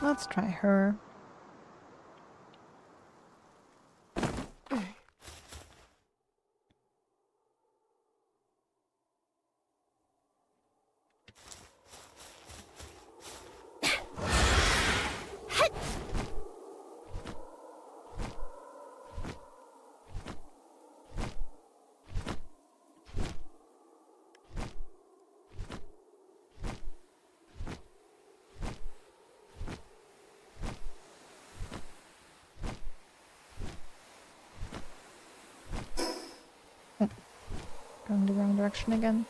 Let's try her. Going the wrong direction again.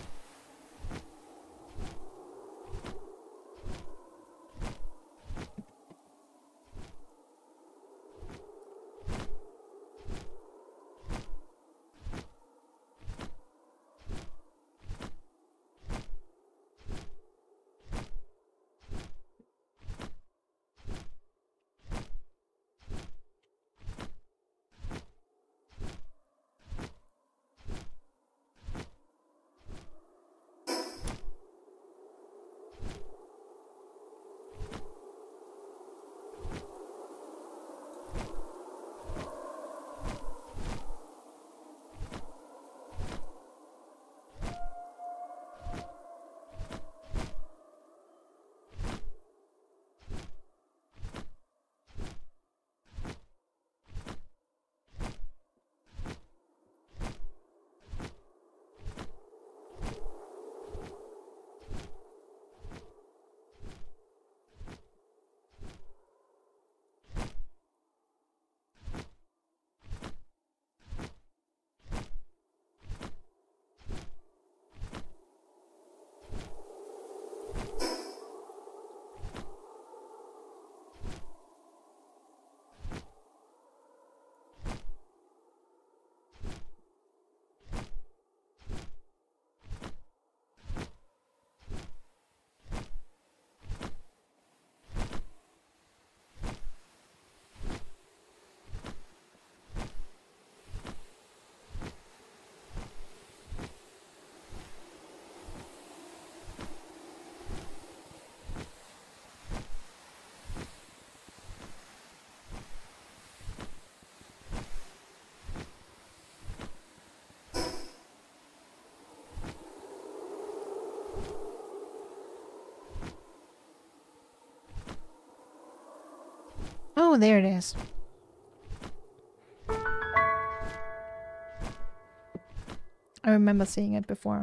Oh, there it is. I remember seeing it before.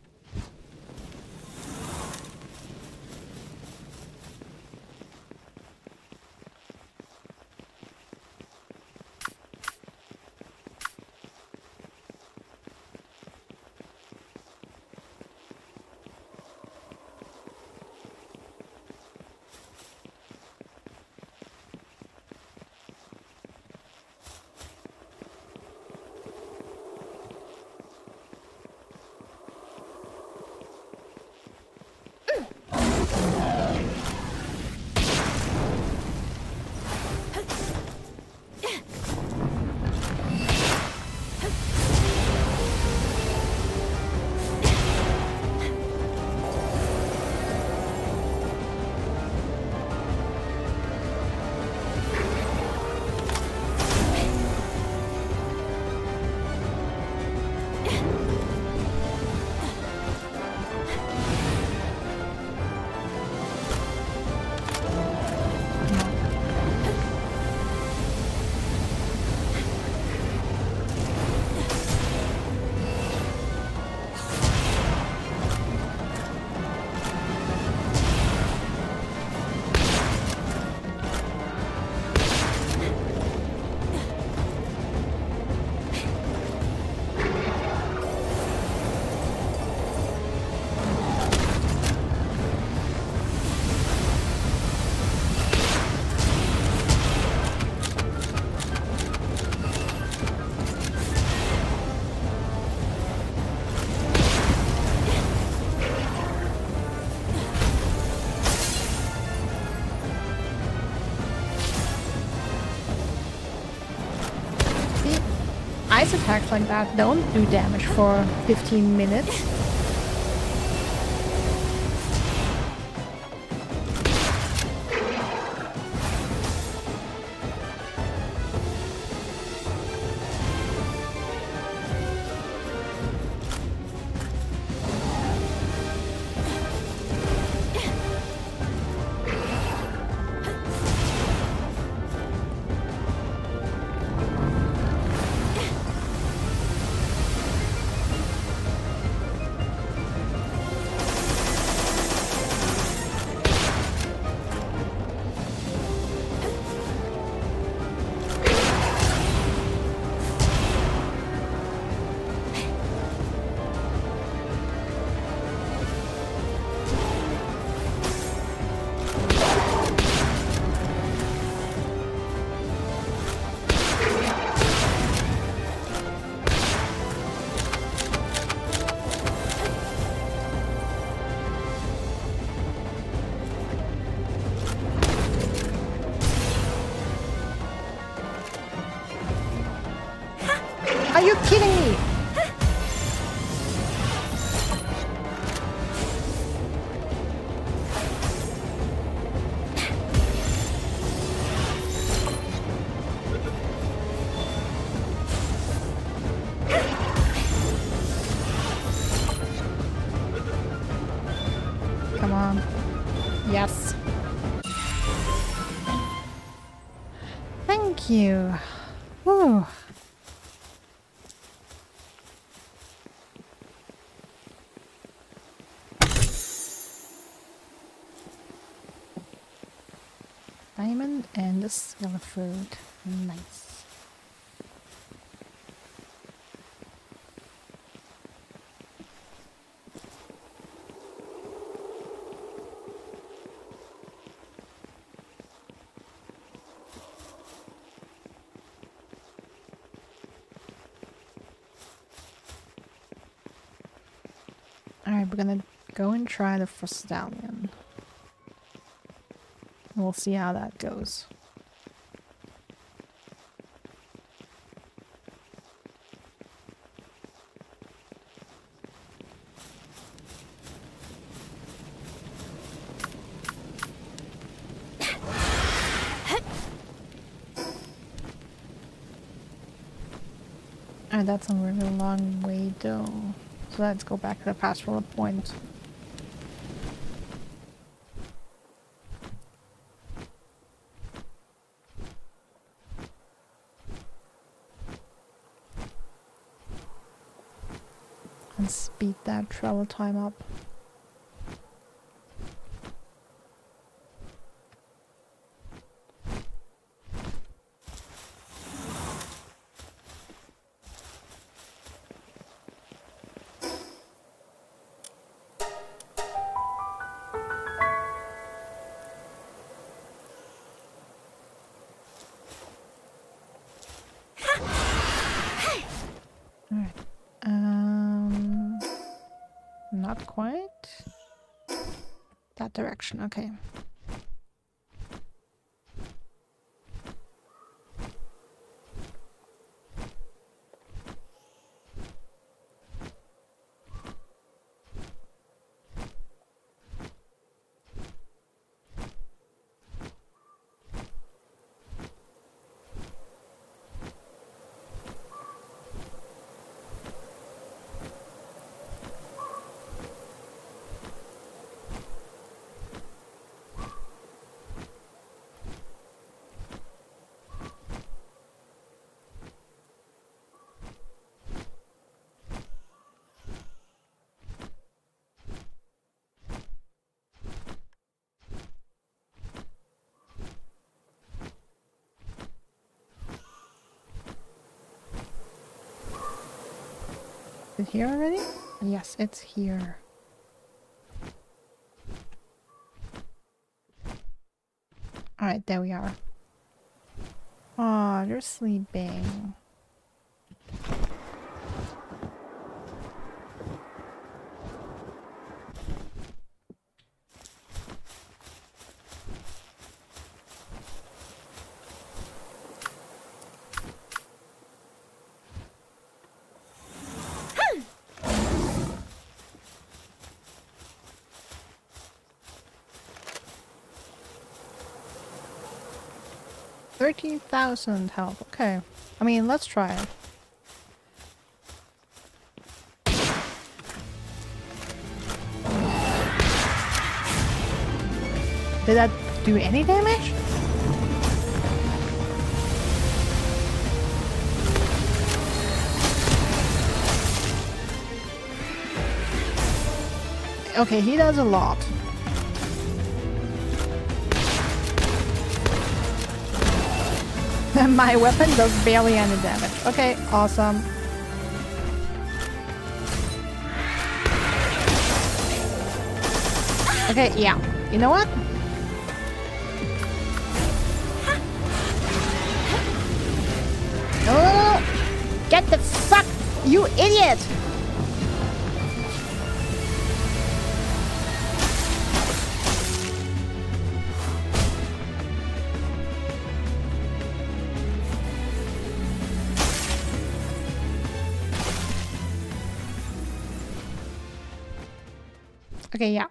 Ice attacks like that don't do damage for 15 minutes. you kidding me? Come on. Yes. Thank you. Whew. Diamond and the silver fruit. Nice. Alright, we're gonna go and try the Frostallion. We'll see how that goes. Alright, that's a really long way though. So let's go back to the pastoral point. And speed that travel time up. Not quite. That direction, okay. Is it here already? Yes, it's here. Alright, there we are. Oh, they're sleeping. $13,000 health. Okay. I mean, let's try it. Did that do any damage? Okay, he does a lot. My weapon does barely any damage. Okay, awesome. Okay, yeah. You know what? No! Get the fuck! You idiot! Okay, yeah.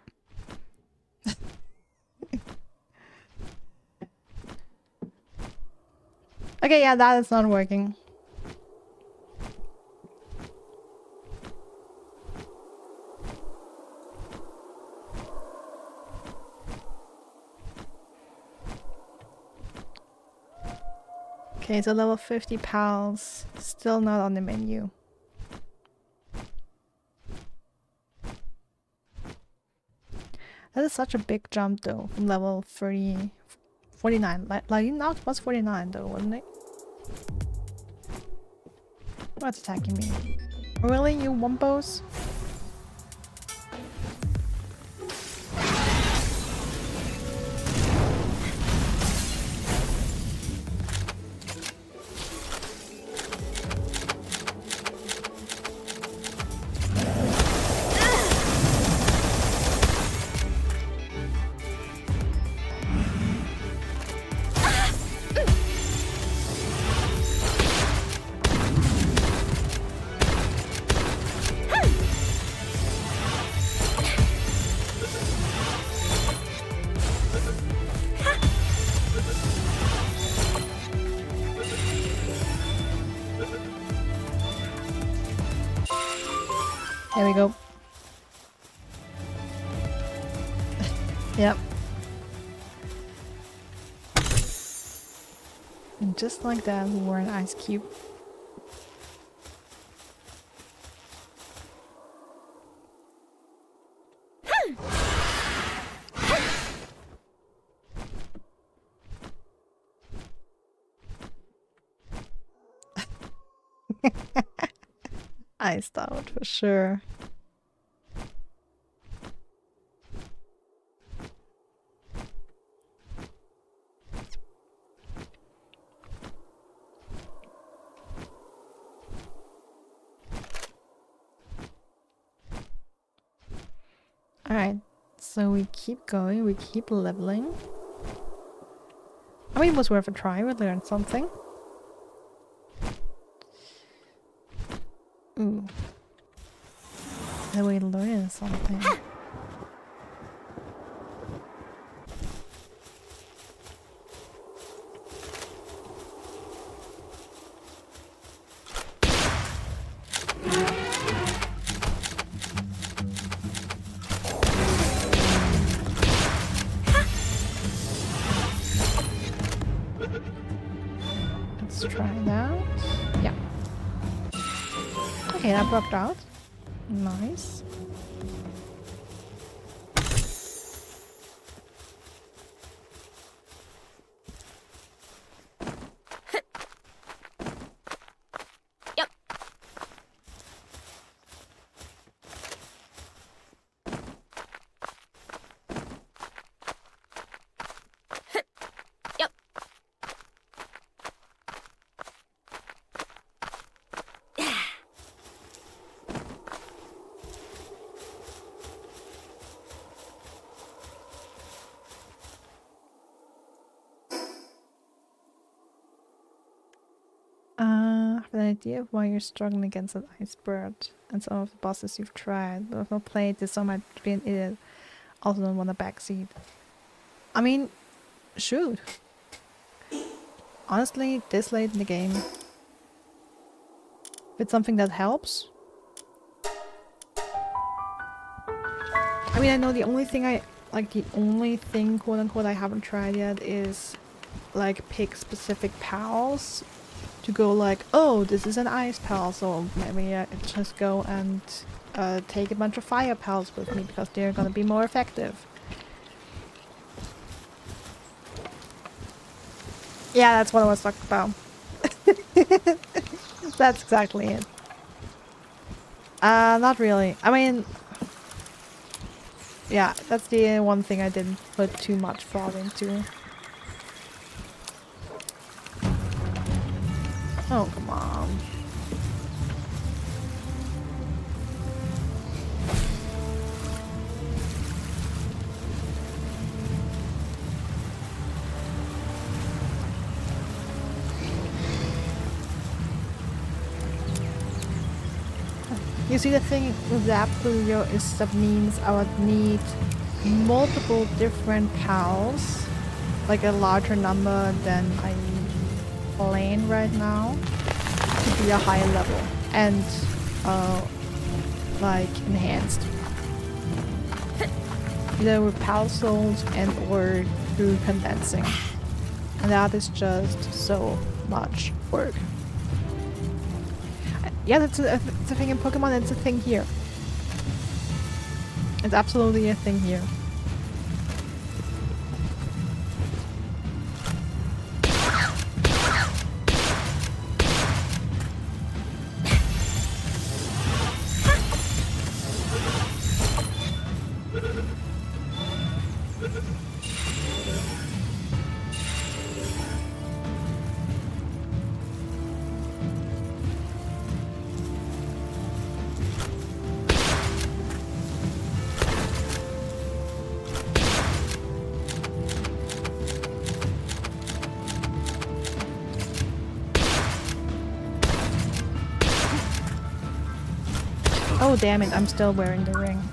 Okay, yeah, that is not working. Okay, so level 50 pals. Still not on the menu. That is such a big jump though, from level 30, 49. Like now it was 49 though, wasn't it? What's attacking me? Really, you wumpos? There we go. Yep. And just like that, we were an ice cube. Iced out for sure. Alright, so we keep going, we keep leveling. I mean, it was worth a try, we learned something. Ooh. Then we learned something. Let's try that. Yeah. Okay, that worked out. Nice. Yep. Yep. I have an idea of why you're struggling against an ice bird and some of the bosses you've tried, but I've not played this, so I might be an idiot. Also don't want a backseat. I mean, shoot. Honestly, this late in the game, if it's something that helps. I mean, I know the only thing the only thing quote unquote I haven't tried yet is like pick specific pals to go like, oh, this is an ice pal, so maybe I just go and take a bunch of fire pals with me because they're gonna be more effective. Yeah, that's what I was talking about. That's exactly it. Not really. I mean, yeah, that's the one thing I didn't put too much thought into. Oh, come on. You see, the thing with that Pluvio is that means I would need multiple different pals, like a larger number than I playing right now, to be a higher level and like enhanced. Either with pal souls and or through condensing. And that is just so much work. Yeah, that's a thing in Pokemon, it's a thing here. It's absolutely a thing here. Oh damn it, I'm still wearing the ring.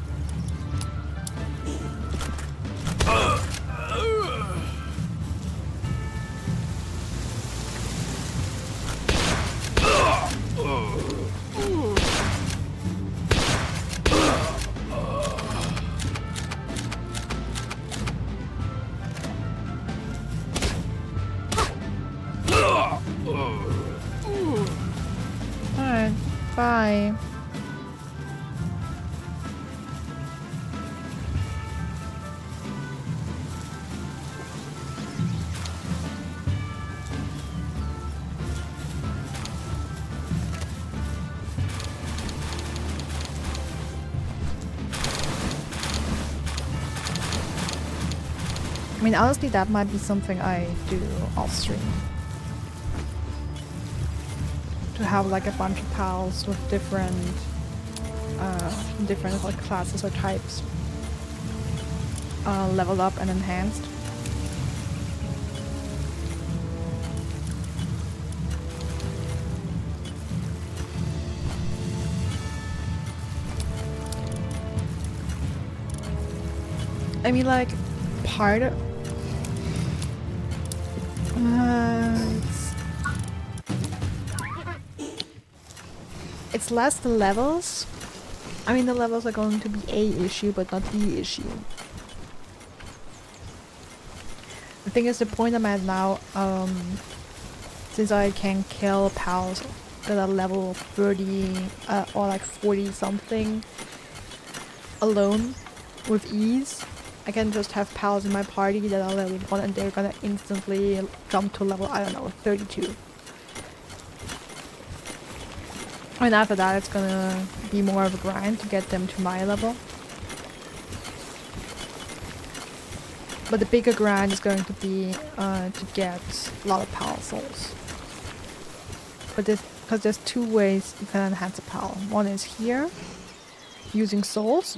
Alright, bye. I mean, honestly, that might be something I do off stream. To have like a bunch of pals with different like classes or types leveled up and enhanced. I mean, like, part of it's less the levels. I mean, the levels are going to be a issue, but not the issue. The thing is, the point I'm at now, since I can kill pals that are level 30 or like 40 something alone with ease, I can just have pals in my party that are level 1 and they're gonna instantly jump to level, I don't know, 32. And after that it's gonna be more of a grind to get them to my level. But the bigger grind is going to be to get a lot of pal souls. But because there's two ways you can enhance a pal. One is here, using souls.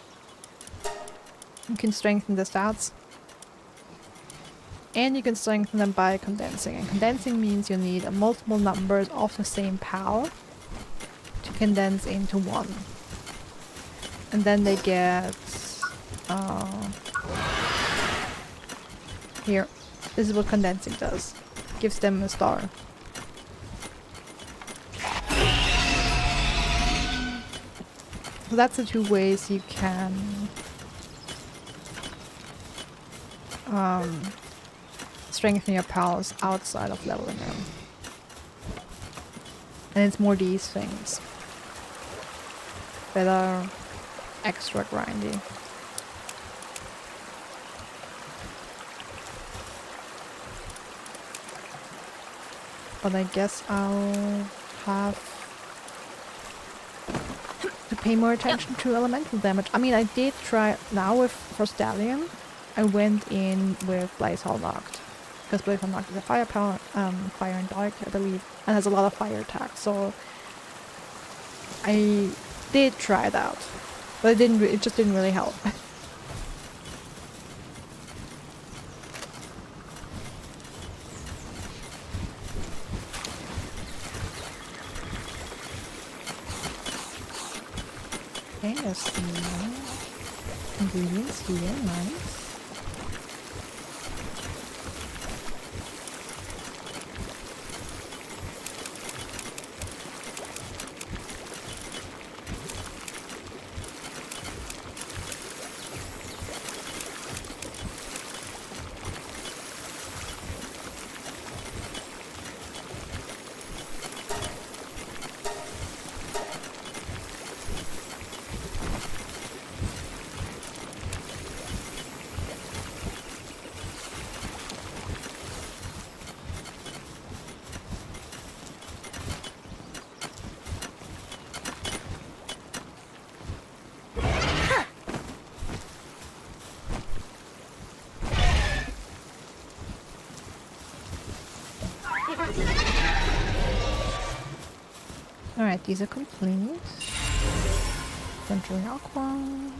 You can strengthen the stats. And you can strengthen them by condensing. And condensing means you need multiple numbers of the same pal to condense into one. And then they get... here. This is what condensing does. Gives them a star. So that's the two ways you can strengthen your pals outside of leveling them. And it's more these things that are extra grindy. But I guess I'll have to pay more attention to elemental damage. I mean, I did try now with for Stallion. I went in with Blazehold Knocked, because Blazehold Knocked is a fire power, fire and dark, I believe, and has a lot of fire attacks. So I did try it out, but it didn't. It just didn't really help. Okay, there's the ingredients here. Nice. Alright, these are complete. Century Aqua.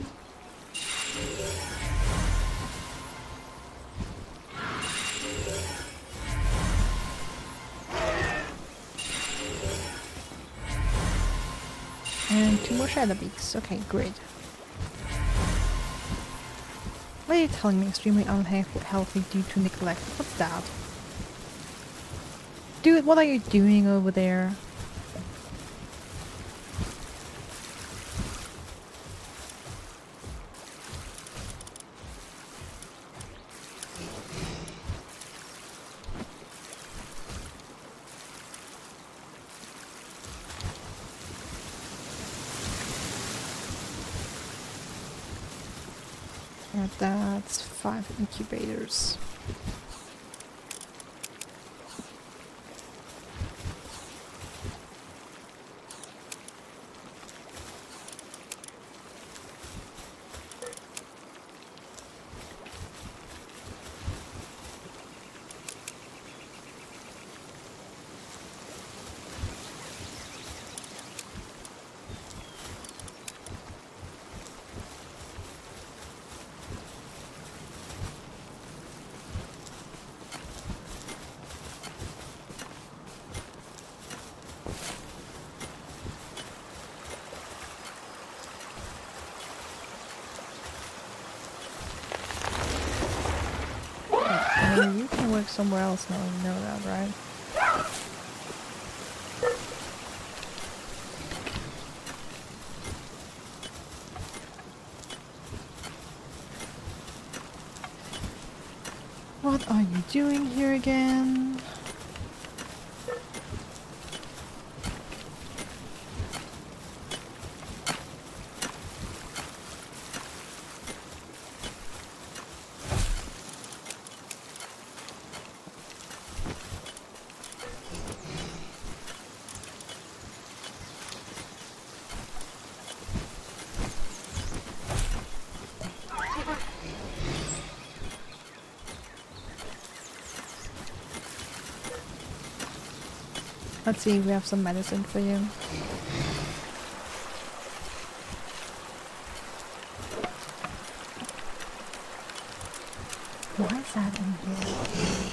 And 2 more Shadow Beaks. Okay, great. What are you telling me? Extremely unhealthy due to neglect. What's that? Dude, what are you doing over there? That's 5 incubators. You can work somewhere else now, you know that, right? What are you doing here again? Let's see, we have some medicine for you. Why is that in here?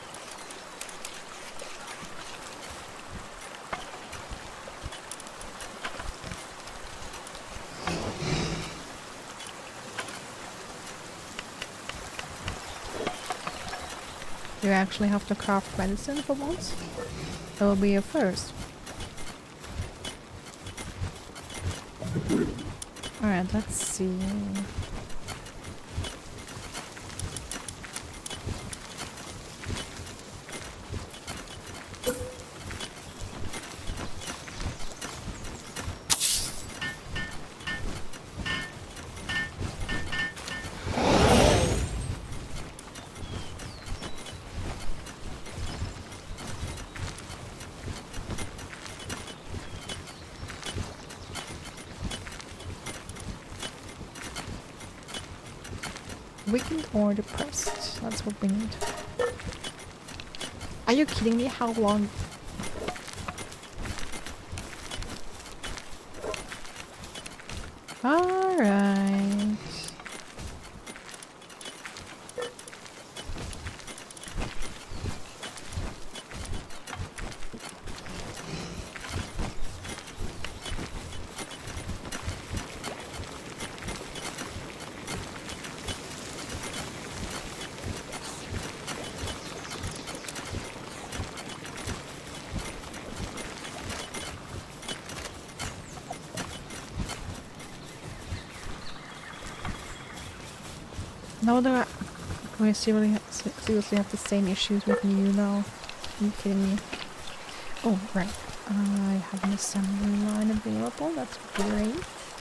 You actually have to craft medicine for once? That will be your first. Alright, let's see. Weakened or depressed. That's what we need. Are you kidding me? How long? Alright. No, no, we seriously have the same issues with you now. Are you kidding me? Oh, right. I have an assembly line available. That's great.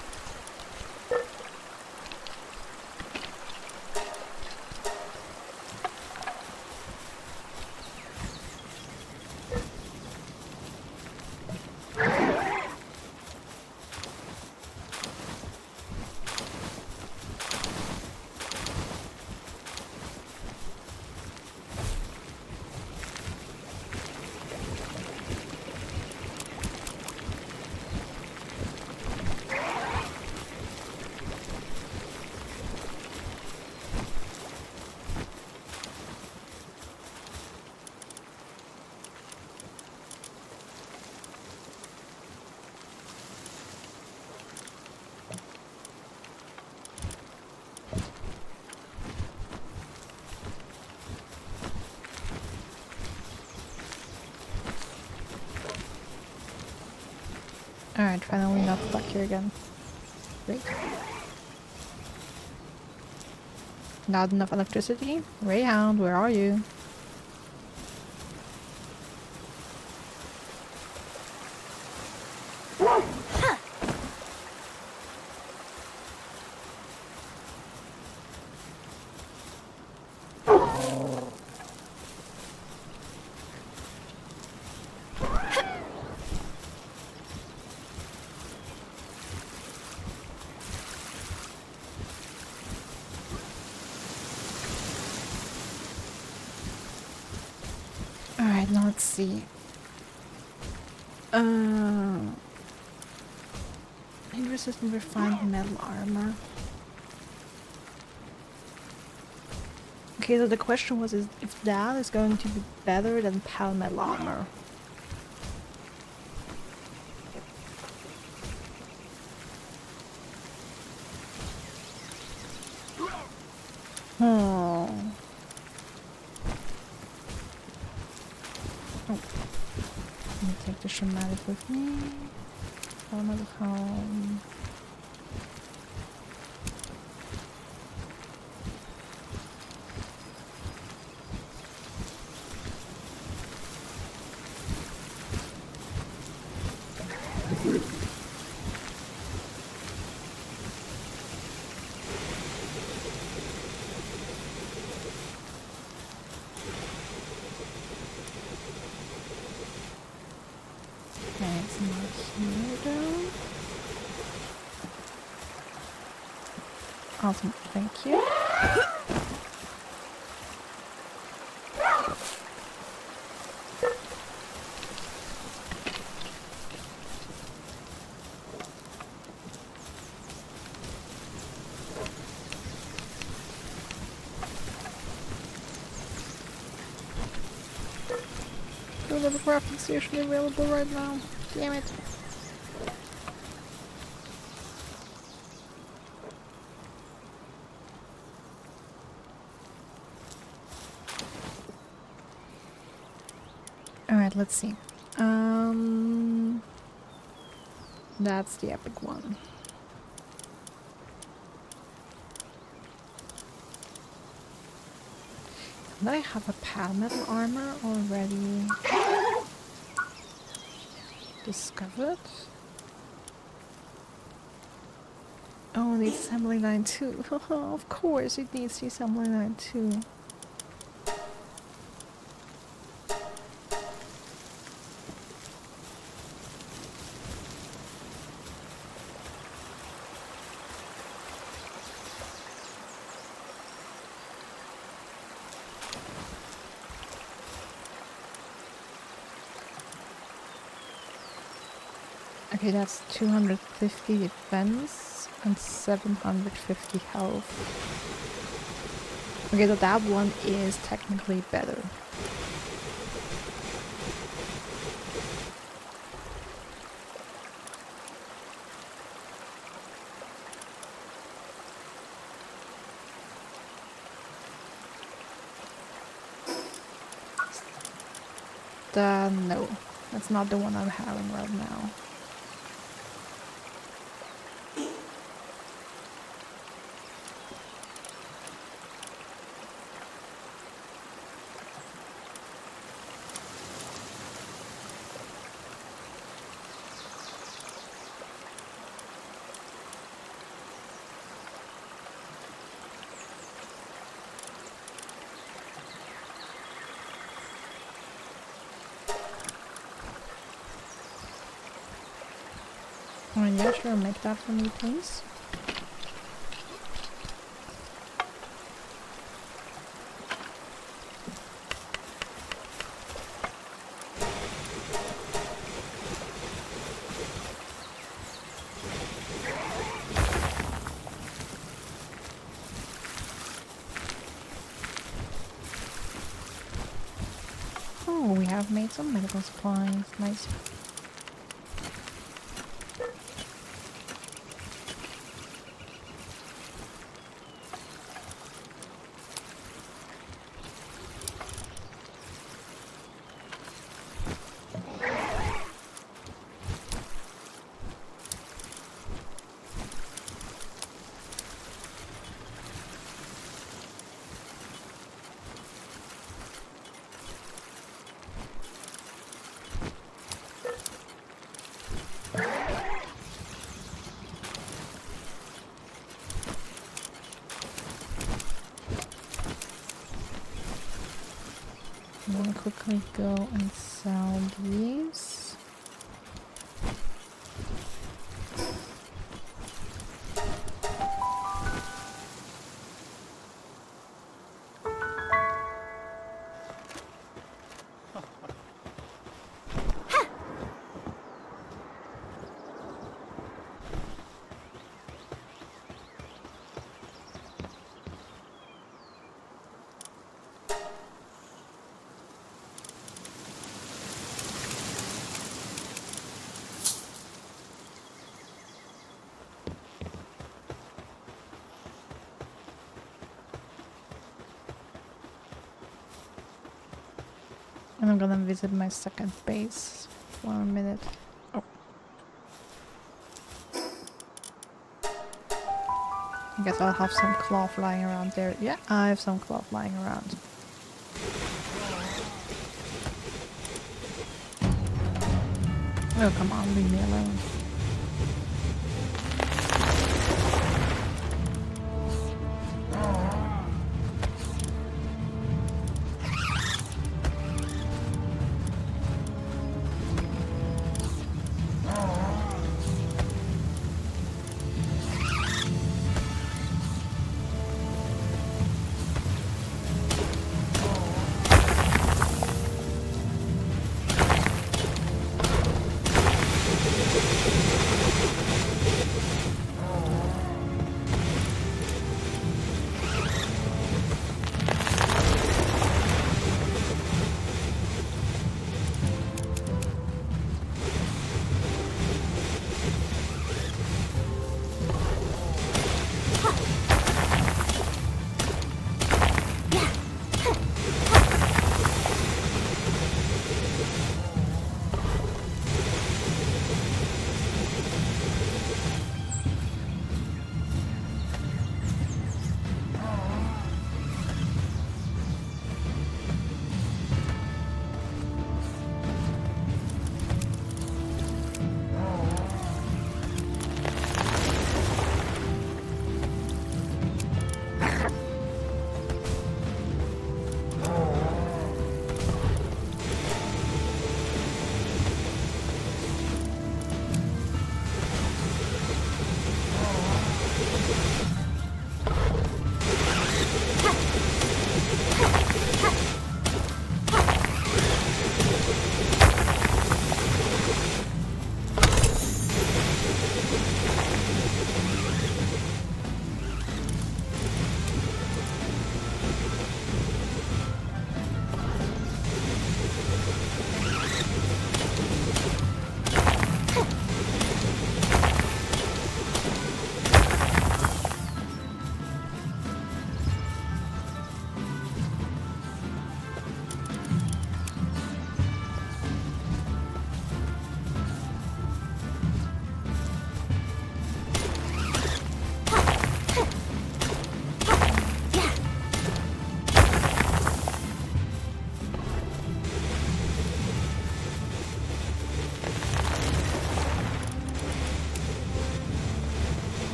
Alright, finally not stuck here again. Great. Not enough electricity? Greyhound, where are you? Alright, now let's see. Heat resistant refined metal armor. Okay, so the question was if that is going to be better than pal metal armor. Oh. Let me take the shamanic with me. Home of home. Awesome, thank you. Don't have a crafting station available right now. Damn it. Alright, let's see. That's the epic one. Don't I have a pal metal armor already discovered? Oh, it needs assembly line too. Of course, it needs the assembly line too. Okay, that's 250 defense and 750 health. Okay, so that one is technically better. No, that's not the one I'm having right now. Yeah, sure, make that for me, please. Oh, we have made some medical supplies. Nice. I'm gonna quickly go and sell these. And I'm gonna visit my second base for a minute. Oh. I guess I'll have some cloth lying around there. Yeah, I have some cloth lying around. Oh, come on, leave me alone.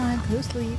night. Go to sleep.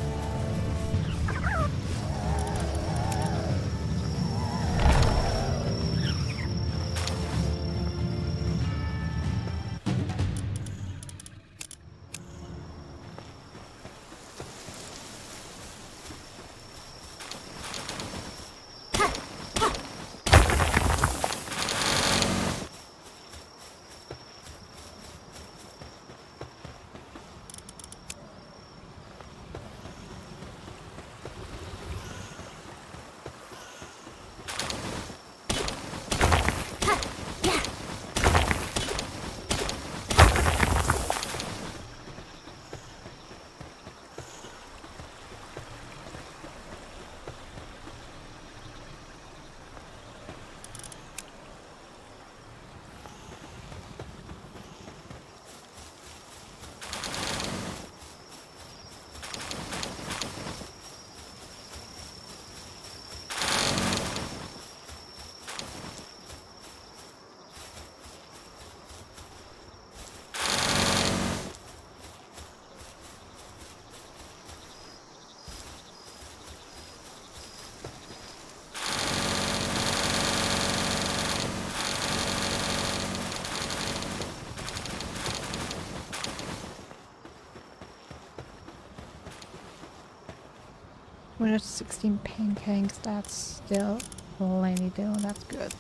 We're at 16 pancakes, that's still plenty though, that's good.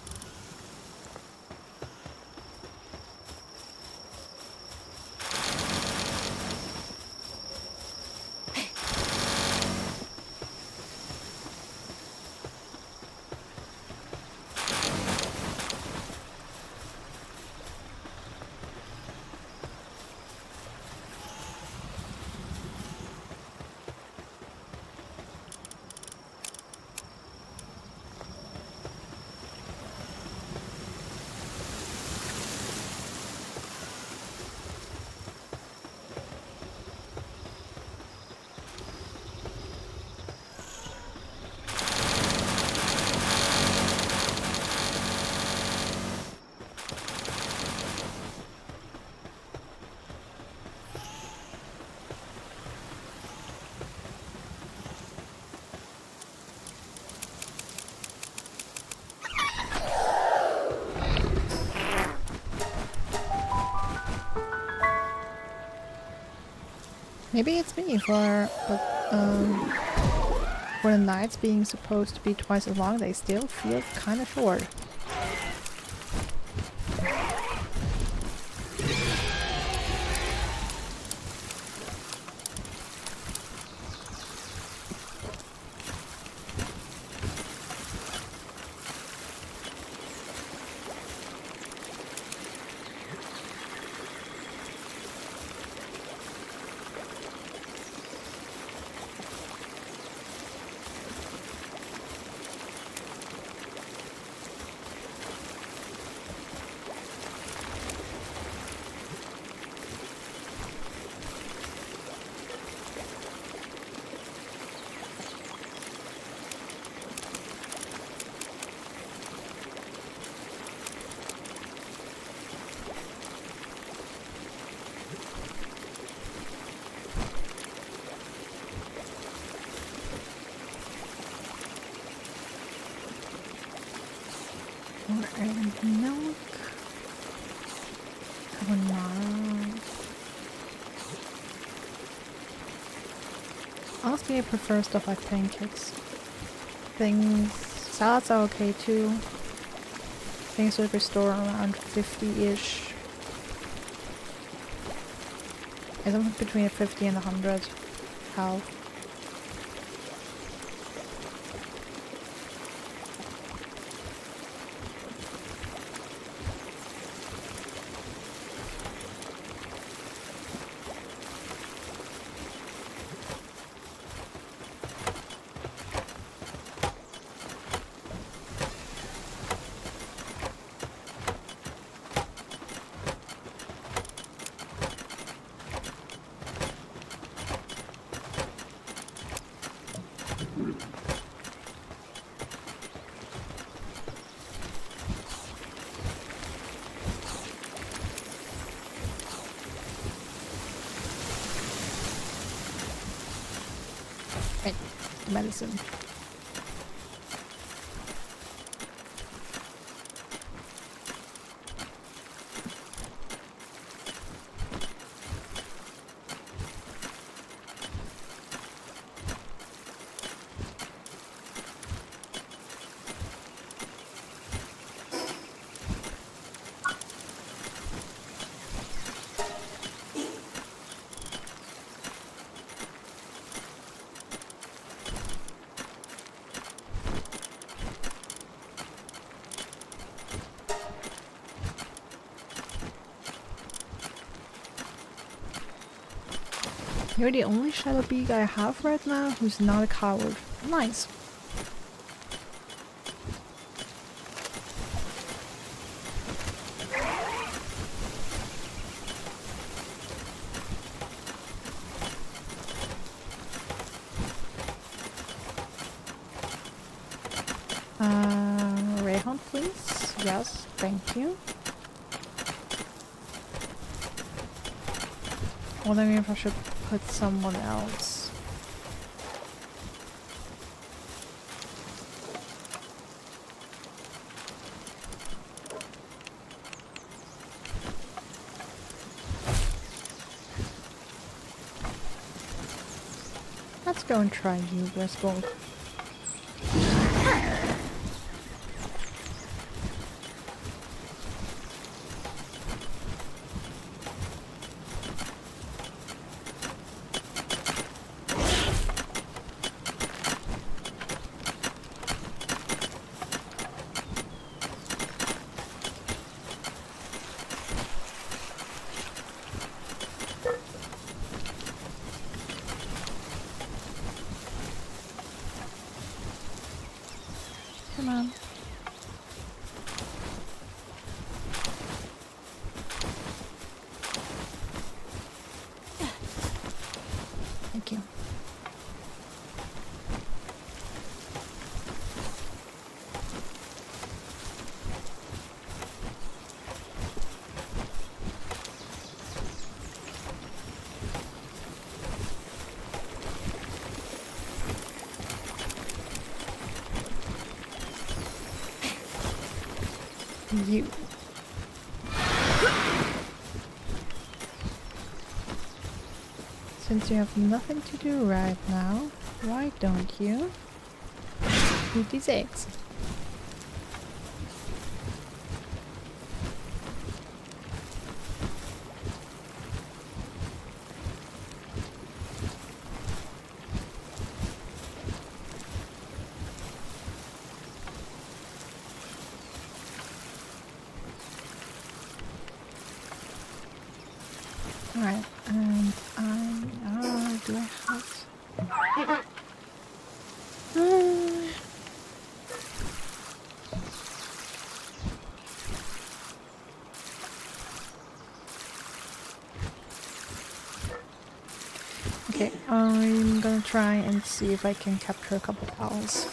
Maybe it's me for the nights being supposed to be twice as long, they still feel kind of short. Milk. Carbonara. Honestly, I prefer stuff like pancakes. Salads are okay too. Things would restore around 50-ish. It's something between 50 and 100 health. medicine. You're the only shadow beak I have right now who's not a coward. Nice. Rayhunt, please. Yes, thank you. Wondering if I should put someone else. Let's go and try you, Griswold. Come on. Thank you. You. Since you have nothing to do right now, why don't you eat these eggs? Alright, and do I have... Okay, I'm gonna try and see if I can capture a couple owls.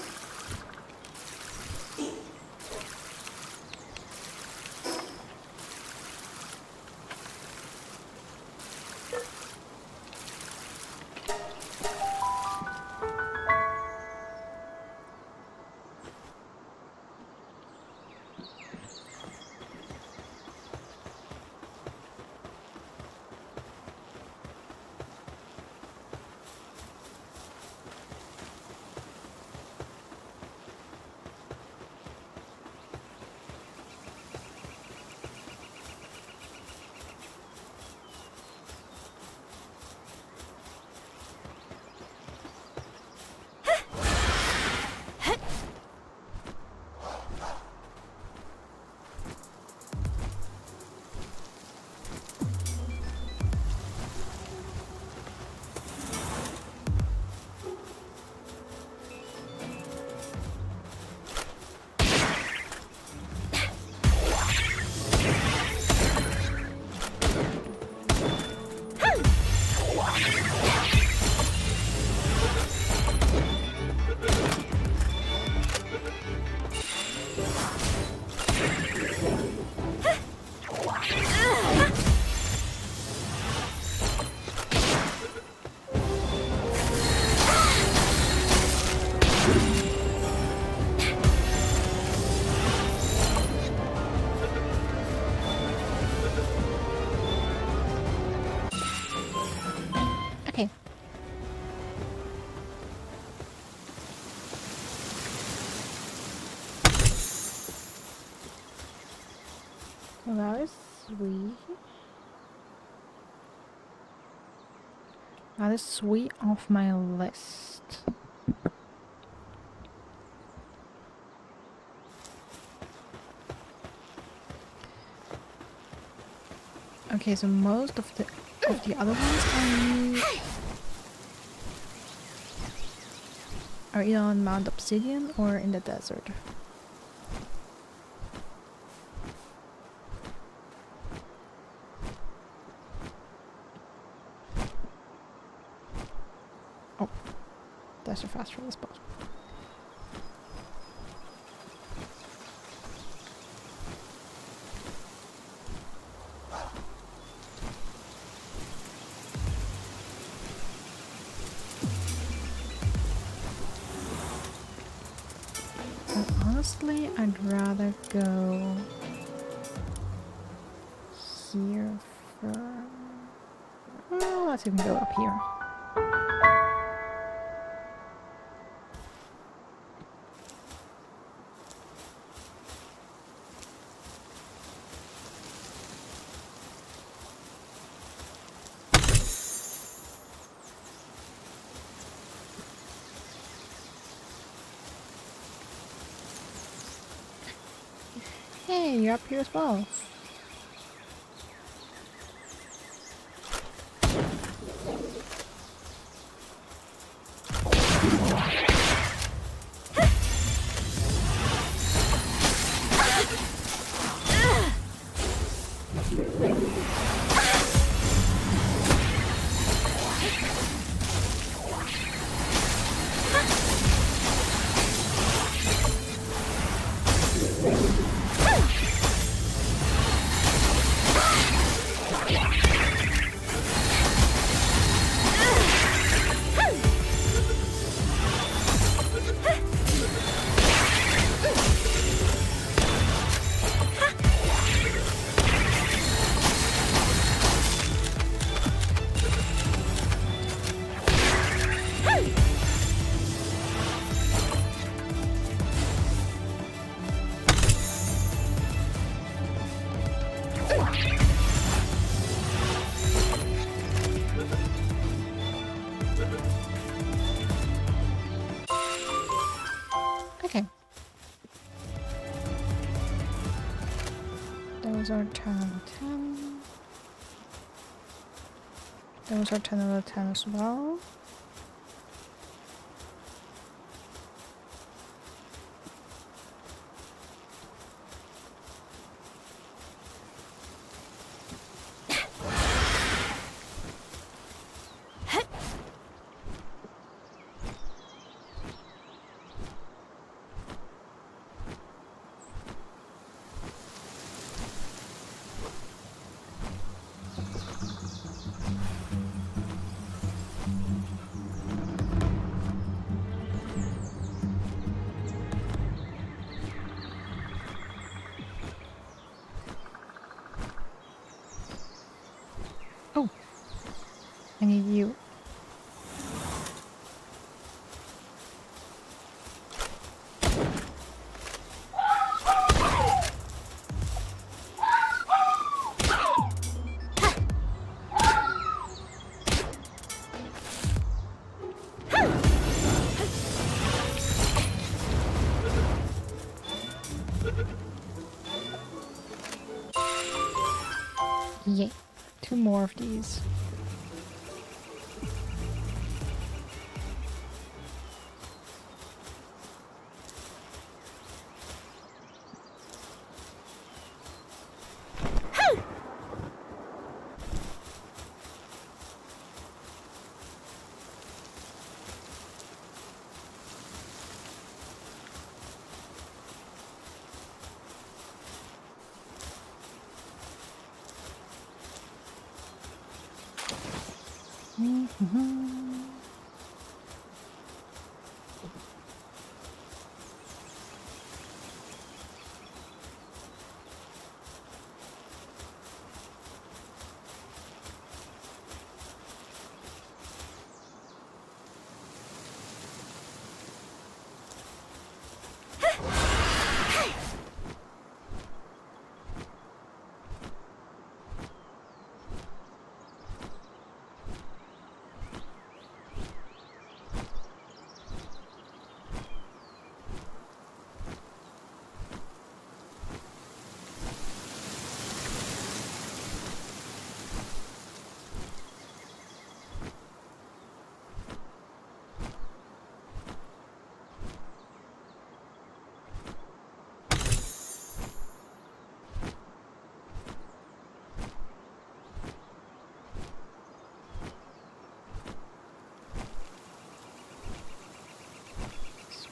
Well, that is sweet. That is sweet off my list. Okay, so most of the other ones are either on Mount Obsidian or in the desert. Oh, that's a fast travel spot. Honestly, I'd rather go here first. Oh, let's even go up here. Hey, you're up here as well. Okay. Those are 10 out of 10. Those are 10 out of 10 as well. Oh, I need you. Yay, 2 more of these.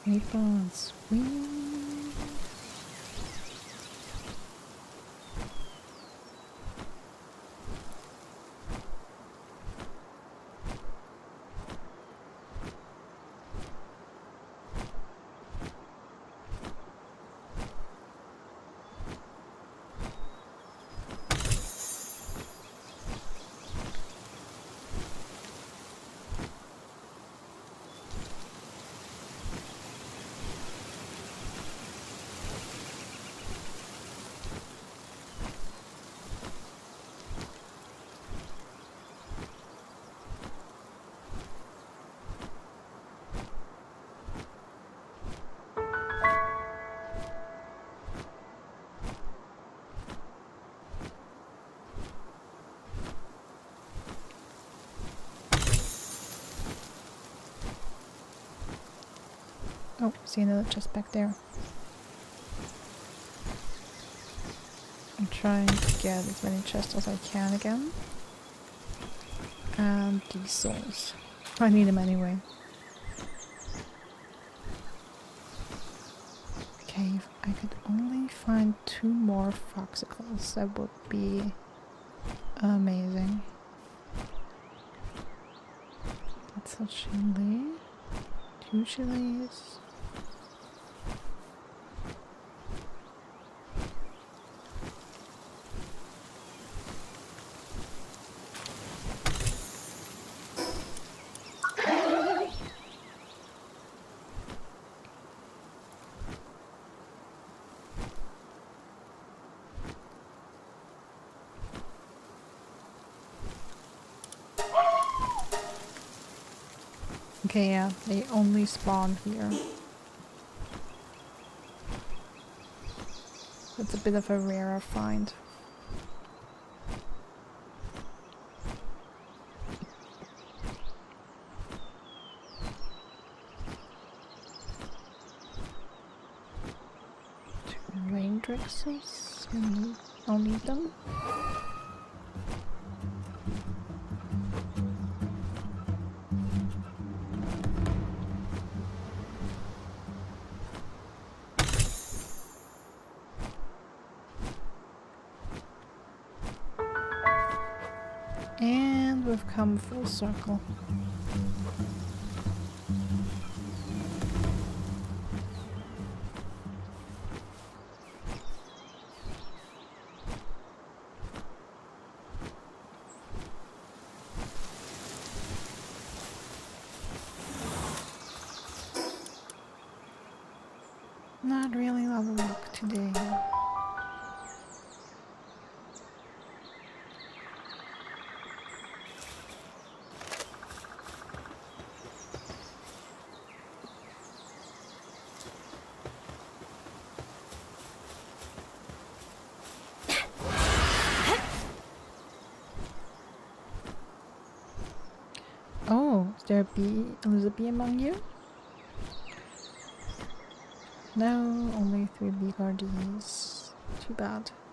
8 sweet. Oh, see another chest back there. I'm trying to get as many chests as I can again. And these souls. I need them anyway. Okay, if I could only find 2 more foxicles, that would be amazing. That's a chili. 2 chilies. Okay, yeah, they only spawn here. It's a bit of a rarer find. Rain drexels, I'll need them. And we've come full circle. Not really a lot of luck today. Oh, is there a bee? Is a bee among you? No, only 3 bee guardians. Too bad.